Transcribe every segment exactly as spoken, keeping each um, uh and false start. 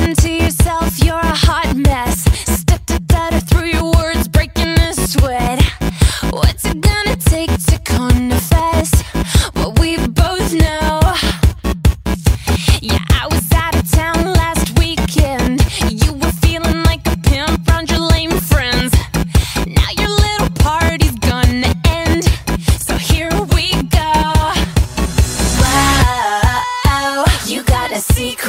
listen to yourself, you're a hot mess. Step to better through your words, breaking a sweat. What's it gonna take to confess what we both know? Yeah, I was out of town last weekend. You were feeling like a pimp around your lame friends. Now your little party's gonna end, so here we go. Wow, you got a secret.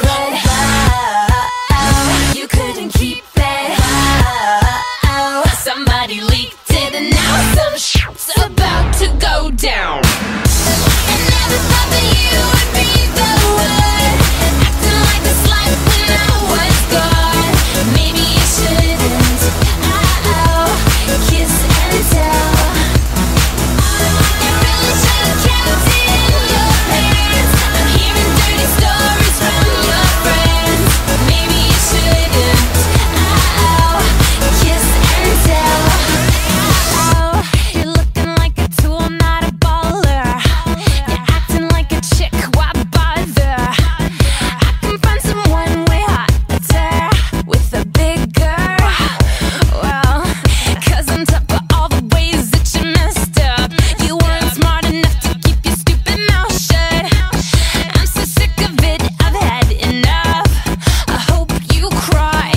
Wow, you couldn't keep it. Wow, somebody leaked it, and now some shit's about to go down. I never thought that you would be the one acting like a slut when I was gone. Maybe you shouldn't. Oh, kiss and tell. You really should have kept it in your pants. I'm hearing dirty stories from your friends. Maybe you shouldn't. Oh, kiss and tell. Oh, you're looking like a tool, not a baller. You're acting like a chick, why bother? I can find someone way hotter with a bigger. Well, cause on top of all the ways that you messed up, you weren't smart enough to keep your stupid mouth shut. I'm so sick of it, I've had enough. I hope you cry.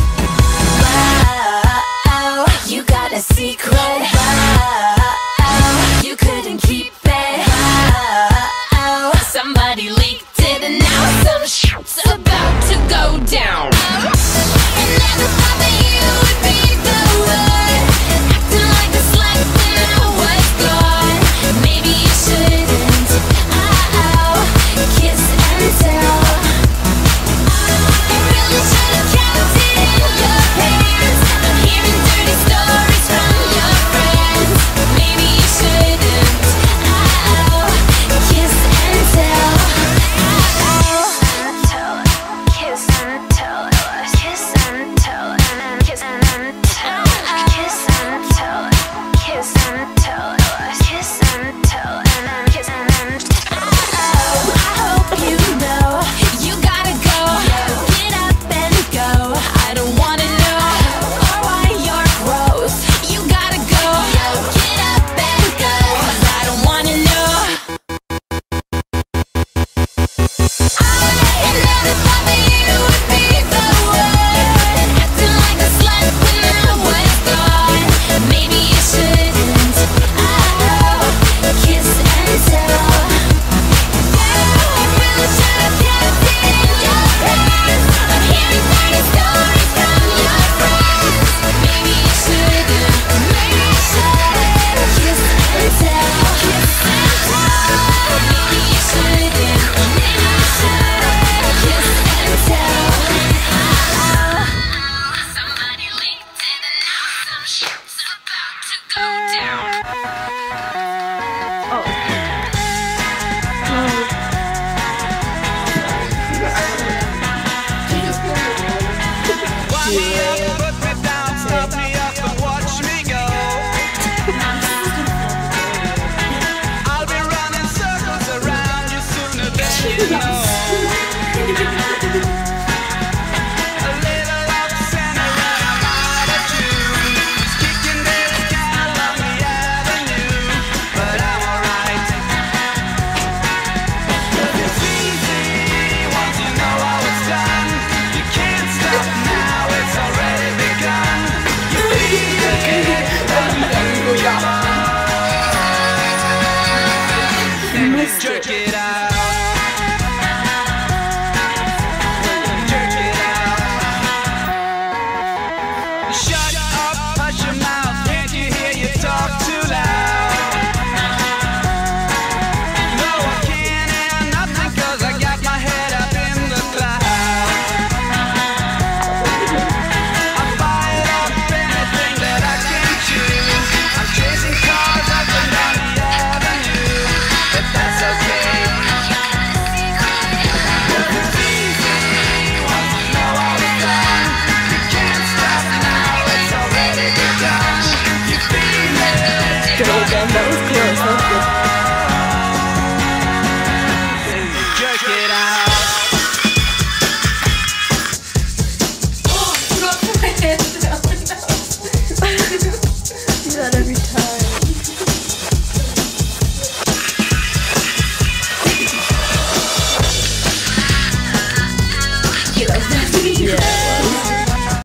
Wow, you got a secret. Wow, you couldn't keep it. Wow, somebody leaked it, and now some shit's about to go down. I never thought that you would be the one acting like a slut when I was gone. Maybe you shouldn't. Oh, kiss and tell. You really should have kept it in your pants. I'm hearing dirty stories from your friends. Maybe you shouldn't. Oh, kiss and tell. Kiss and tell. Kiss and tell. Kiss and tell. Kiss and tell. Kiss and tell. Kiss and tell. Kiss and tell. Oh, I hope you know you gotta go. Get up and go. I don't wanna know or why you're gross. You gotta go. Get up and go. 'Cause I don't wanna know. I never thought that you would be the one acting like a slut when I was gone. Maybe you shouldn't. Oh, kiss and tell. You really should have kept it in your pants. I'm hearing dirty stories from your friends. Maybe you shouldn't. Maybe you shouldn't. Kiss and tell. Kiss and tell. Maybe you shouldn't. Maybe you shouldn't. Kiss and tell. Somebody leaked it, and now some shit's about to go down. Wind me up, put me down, stop me up and watch me go. I'll be running circles around you sooner than you know. A little love center and I'm out of juice, kicking this can along the avenue, but I'm alright. 'Cause it's easy once you know how it's done. You can't stop now, it's already begun. You feel it, and you jerk it out. Jerk it out. Shut up, hush your mouth, can't you hear you talk too loud? No, I can't hear nothing 'cause I got my head up in the clouds. I'm fired up anything that I can choose. I'm chasing cars up and down the avenue, if that's okay. It's easy once you know how it's done. You can't stop now, it's already begun. You feel it. Good again, that was close, that was good. Jerk it out. look at